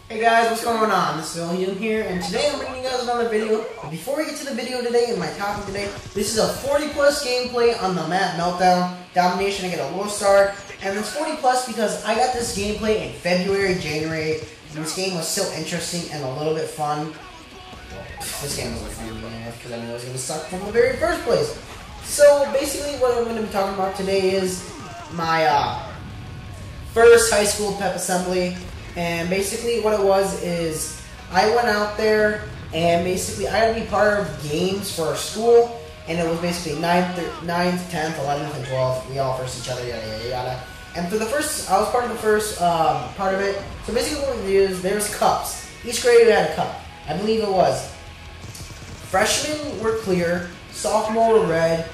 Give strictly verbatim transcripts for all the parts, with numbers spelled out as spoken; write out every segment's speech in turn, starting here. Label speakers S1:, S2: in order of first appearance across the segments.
S1: Hey guys, what's going on? This is William here, and today I'm bringing you guys another video. But before we get to the video today and my topic today, this is a forty plus gameplay on the map Meltdown. Domination, I get a low start, and it's forty plus because I got this gameplay in February, January. And this game was so interesting and a little bit fun. Well, this game wasn't fun to begin with because I knew it was going to suck from the very first place. So basically what I'm going to be talking about today is my uh, first high school pep assembly. And basically what it was is I went out there and basically I had to be part of games for our school, and it was basically ninth, tenth, eleventh, and twelfth. We all first each other, yada yada yada. And for the first, I was part of the first um, part of it. So basically what we do is there's cups. Each grade had a cup. I believe it was freshmen were clear, sophomore were red,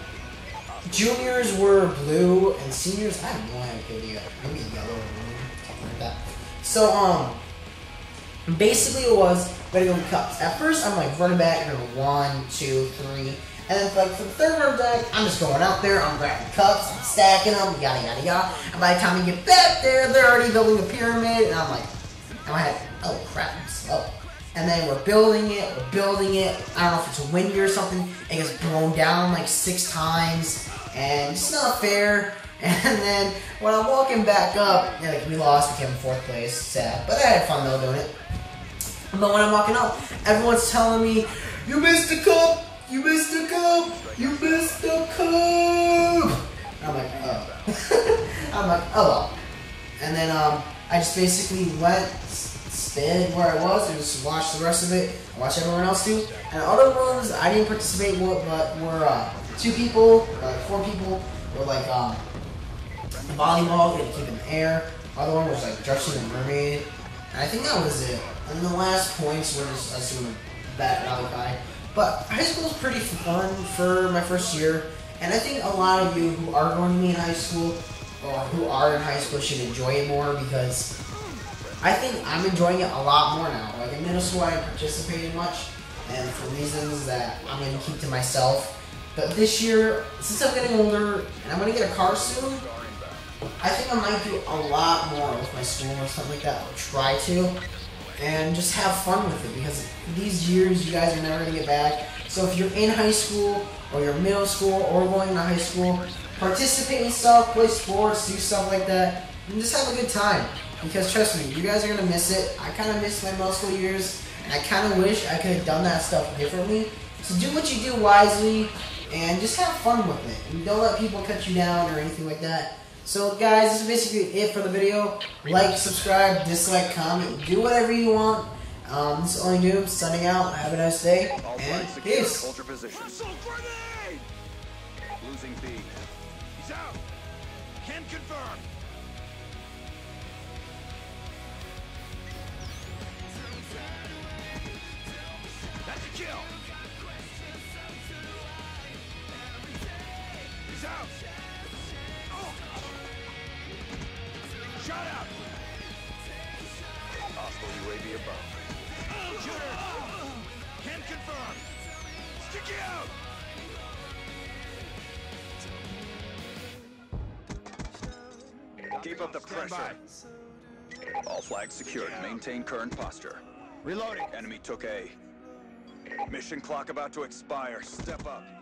S1: juniors were blue, and seniors, I have no idea, maybe yellow or blue, something like that. So, um, basically it was, ready to go with cups. At first, I'm like running back, and I'm one, two, three, and then like for the third run back, I'm just going out there, I'm grabbing cups, I'm stacking them, yada yada yada, and by the time we get back there, they're already building a pyramid, and I'm like, in my head, oh crap, I'm slow. And then we're building it, we're building it, I don't know if it's windy or something, it gets blown down like six times, and it's not fair. And then when I'm walking back up, yeah, like we lost, we came in fourth place, sad. But I had fun though doing it. But when I'm walking up, everyone's telling me, "You missed the cup! You missed the cup! You missed the cup!" And I'm like, oh. I'm like, oh well. And then um, I just basically went, stayed where I was, and just watched the rest of it. I watched everyone else do. And other ones I didn't participate with, but were uh, two people, or like four people, were like um. volleyball, you had to keep in the air. Other one was like dressing a mermaid. And I think that was it. And the last points were just us doing that rally guy. But high school was pretty fun for my first year. And I think a lot of you who are going to be in high school or who are in high school should enjoy it more, because I think I'm enjoying it a lot more now. Like in middle school I didn't participate much, and for reasons that I'm going to keep to myself. But this year, since I'm getting older and I'm going to get a car soon, I think I might do a lot more with my school or something like that, or try to, and just have fun with it, because these years you guys are never going to get back. So if you're in high school, or you're middle school, or going to high school, participate in stuff, play sports, do stuff like that, and just have a good time. Because trust me, you guys are going to miss it. I kind of miss my middle school years, and I kind of wish I could have done that stuff differently. So do what you do wisely, and just have fun with it. And don't let people cut you down or anything like that. So guys, this is basically it for the video. Like, subscribe, dislike, comment, do whatever you want. Um, this is Only Doom, signing out. Have a nice day, and peace.
S2: Losing B. He's out. Can confirm. That's a kill. He's out. Shot out! Hostile U A V above. Shooter! Can confirm! Sticky out! Keep up the pressure. All flags secured. Maintain current posture. Reloading. Enemy took A. Mission clock about to expire. Step up.